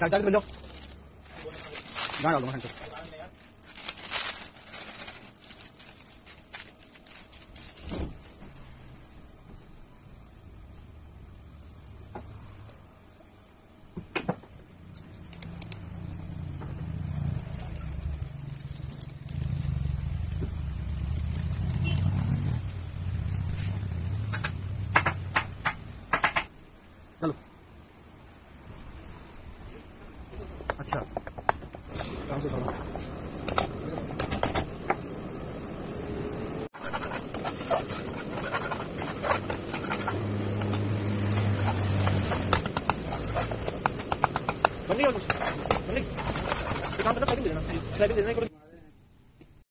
चाल बन जाओ, गाना डाल दो। चलो अच्छा काम से चलो। बन गई और कुछ बन गई, काम करना, टाइपिंग देना